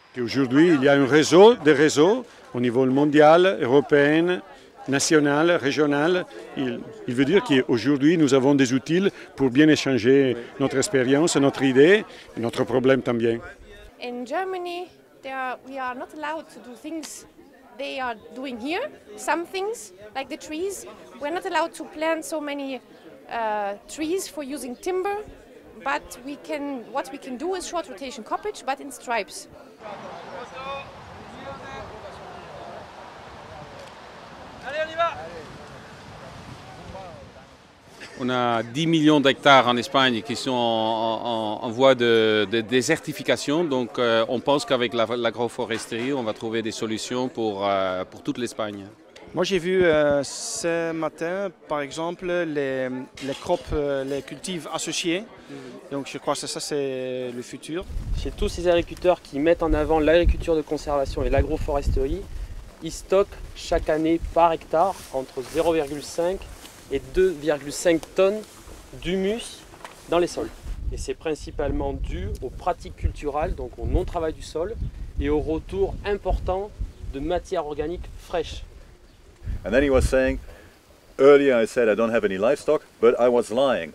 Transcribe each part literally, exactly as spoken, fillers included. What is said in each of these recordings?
Aujourd'hui, il y a un réseau de réseaux au niveau mondial, européen, national, régional. Il, il veut dire qu'aujourd'hui, nous avons des outils pour bien échanger notre expérience, notre idée et notre problème también. In Germany, there are, we are not allowed to do things they are doing here. Some things, like the trees, we're not allowed to plant so many uh, trees for using timber. But we can, what we can do is short rotation coppice, but in stripes. Allez, on y va! On a dix millions d'hectares en Espagne qui sont en, en, en voie de, de désertification. Donc euh, on pense qu'avec l'agroforesterie, on va trouver des solutions pour, euh, pour toute l'Espagne. Moi j'ai vu euh, ce matin par exemple les, les crops, euh, les cultives associés. Donc je crois que ça c'est le futur. Chez tous ces agriculteurs qui mettent en avant l'agriculture de conservation et l'agroforesterie, ils stockent chaque année par hectare entre zéro virgule cinq et deux virgule cinq tonnes d'humus dans les sols. Et c'est principalement dû aux pratiques culturales, donc au non-travail du sol et au retour important de matières organiques fraîches. And then he was saying, earlier I said I don't have any livestock, but I was lying.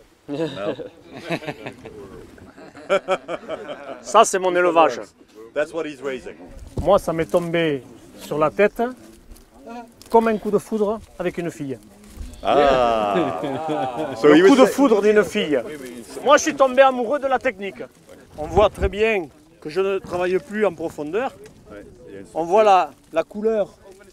Ça c'est mon élevage. That's what he's raising. Moi ça m'est tombé sur la tête comme un coup de foudre avec une fille. Ah. So le coup de foudre d'une fille. Moi je suis tombé amoureux de la technique. On voit très bien que je ne travaille plus en profondeur. On voit la, la couleur.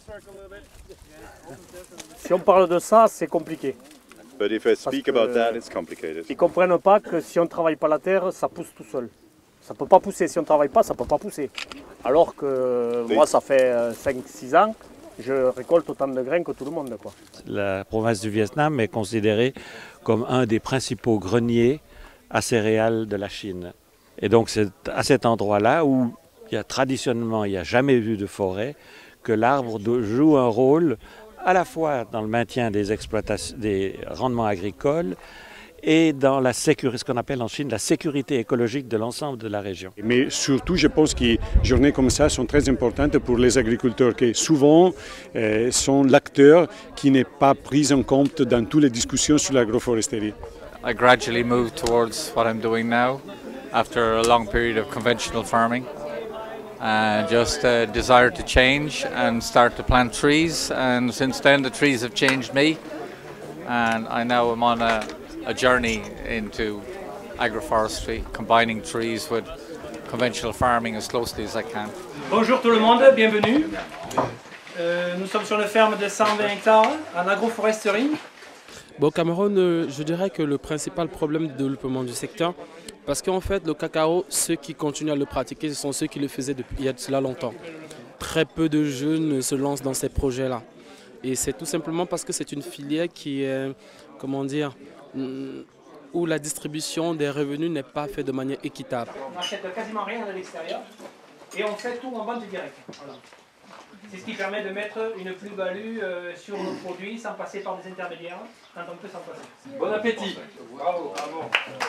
Si on parle de ça, c'est compliqué. But if I speak about that, it's complicated. Ils ne comprennent pas que si on ne travaille pas la terre, ça pousse tout seul. Ça ne peut pas pousser. Si on ne travaille pas, ça ne peut pas pousser. Alors que moi, ça fait cinq six ans, je récolte autant de grains que tout le monde, quoi. La province du Vietnam est considérée comme un des principaux greniers à céréales de la Chine. Et donc c'est à cet endroit-là où il y a, traditionnellement il n'y a jamais eu de forêt, que l'arbre joue un rôle à la fois dans le maintien des exploitations, des rendements agricoles et dans la sécurité, ce qu'on appelle en Chine la sécurité écologique de l'ensemble de la région. Mais surtout, je pense que journées comme ça sont très importantes pour les agriculteurs qui souvent euh, sont l'acteur qui n'est pas pris en compte dans toutes les discussions sur l'agroforesterie. I gradually moved towards what I'm doing now after a long period of conventional farming. And just a desire to change and start to plant trees, and since then the trees have changed me, and I now am on a, a journey into agroforestry, combining trees with conventional farming as closely as I can. Bonjour tout le monde, bienvenue. Euh, nous sommes sur une ferme de cent vingt hectares en agroforesterie. Bon, au Cameroun, je dirais que le principal problème de développement du secteur, parce qu'en fait, le cacao, ceux qui continuent à le pratiquer, ce sont ceux qui le faisaient depuis il y a de cela longtemps. Très peu de jeunes se lancent dans ces projets-là. Et c'est tout simplement parce que c'est une filière qui est, comment dire, où la distribution des revenus n'est pas faite de manière équitable. On n'achète quasiment rien à l'extérieur et on fait tout en vente directe. Voilà. C'est ce qui permet de mettre une plus-value euh, sur nos produits sans passer par des intermédiaires, quand on peut s'en passer. Bon appétit. Bravo, bravo.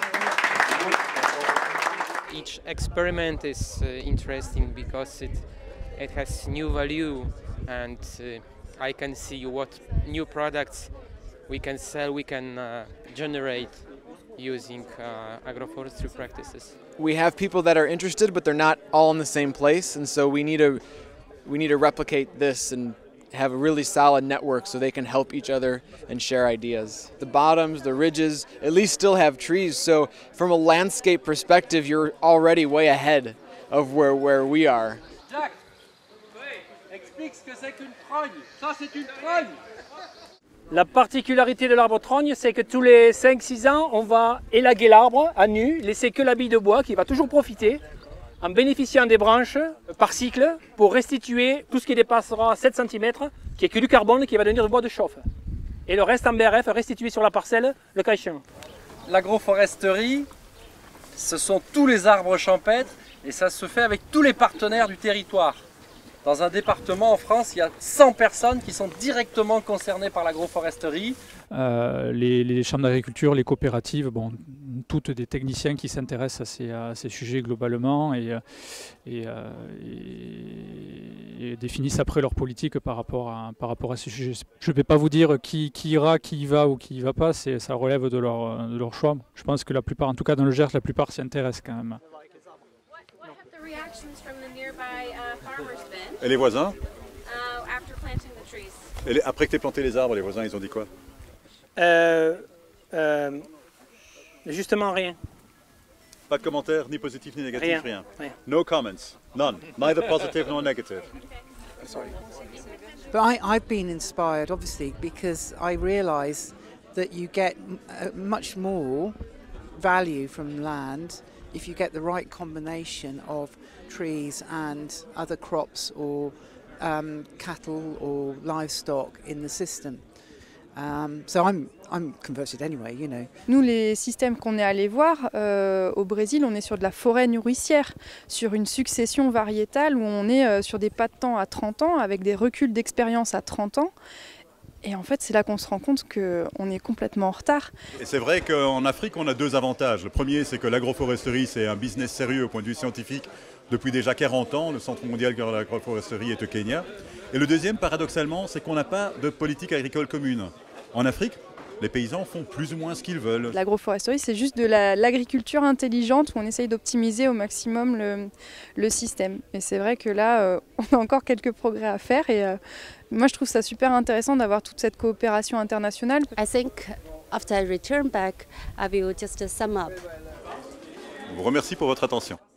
Each experiment is uh, interesting because it, it has new value, and uh, I can see what new products we can sell, we can uh, generate using uh, agroforestry practices. We have people that are interested, but they're not all in the same place, and so we need to we need to replicate this and have a really solid network so they can help each other and share ideas. The bottoms, the ridges, at least still have trees, so from a landscape perspective, you're already way ahead of where, where we are. Jacques, explique ce que c'est qu'une trogne. Ça, c'est une trogne. La particularité de l'arbre trogne, c'est que tous les cinq six ans, on va élaguer l'arbre à nu, laisser que la bille de bois qui va toujours profiter, en bénéficiant des branches par cycle pour restituer tout ce qui dépassera sept centimètres, qui est que du carbone qui va devenir du bois de chauffe. Et le reste en B R F restitué sur la parcelle, le cas échéant. L'agroforesterie, ce sont tous les arbres champêtres et ça se fait avec tous les partenaires du territoire. Dans un département en France, il y a cent personnes qui sont directement concernées par l'agroforesterie. Euh, les, les chambres d'agriculture, les coopératives, bon, toutes des techniciens qui s'intéressent à ces, à ces sujets globalement et, et, et, et définissent après leur politique par rapport à, par rapport à ces sujets. Je ne vais pas vous dire qui, qui ira, qui y va ou qui y va pas, ça relève de leur, de leur choix. Je pense que la plupart, en tout cas dans le Gers, la plupart s'y intéressent quand même. Et les voisins? Et les, après que tu aies planté les arbres, les voisins, ils ont dit quoi? euh, euh, Justement rien. Pas de commentaires, ni positifs ni négatifs, Rien. rien. rien. No comments, none, neither positive nor negative. Sorry. But I, I've been inspired, obviously, because I realise that you get uh, much more value from land if you get the right combination of trees and other crops or um, cattle or livestock in the system. Um, so I'm, I'm converted anyway, you know. Nous, les systèmes qu'on est allé voir euh, au Brésil, on est sur de la forêt nourricière, sur une succession variétale où on est euh, sur des pas de temps à trente ans, avec des reculs d'expérience à trente ans. Et en fait, c'est là qu'on se rend compte qu'on est complètement en retard. Et c'est vrai qu'en Afrique, on a deux avantages. Le premier, c'est que l'agroforesterie, c'est un business sérieux au point de vue scientifique depuis déjà quarante ans. Le Centre mondial de l'agroforesterie est au Kenya. Et le deuxième, paradoxalement, c'est qu'on n'a pas de politique agricole commune. En Afrique, les paysans font plus ou moins ce qu'ils veulent. L'agroforesterie, c'est juste de l'agriculture la, intelligente où on essaye d'optimiser au maximum le, le système. Et c'est vrai que là, euh, on a encore quelques progrès à faire. Et euh, moi, je trouve ça super intéressant d'avoir toute cette coopération internationale. I think after I return back, I will just sum up. Je vous remercie pour votre attention.